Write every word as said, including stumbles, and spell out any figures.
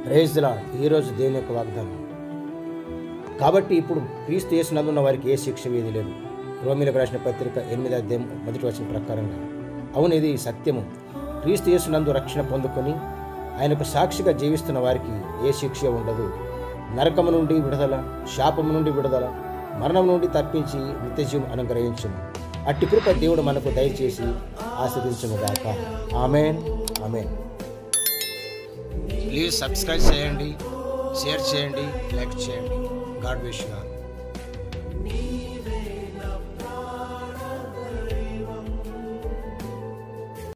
Praise the lord. ఈరోజు దేవుని యొక్క వాగ్దానం. కాబట్టి ఇప్పుడు క్రీస్తు యేసునందు ఉన్న వారికి ఏ శిక్ష వేది లేదు. రోమీయులకు రాసిన పత్రిక ఎనిమిది అధ్యాయం మొదటి వచనం ప్రకారంగా. అవును, ఇది సత్యము. క్రీస్తు యేసునందు రక్షణ పొందుకొని ఆయనకు సాక్షిగా జీవిస్తున్న వారికి ఏ శిక్ష ఉండదు. నరకము నుండి విడుదల, శాపము నుండి విడుదల, మరణం నుండి తప్పించి నిత్యజీవం అనుగ్రహించును. అట్టి కృప దేవుడు మనకు దయచేసి ఆశీర్వదించునుగాక. ఆమేన్, ఆమేన్. ప్లీజ్ సబ్స్క్రైబ్ చేయండి, షేర్ చేయండి, లైక్ చేయండి. God bless you.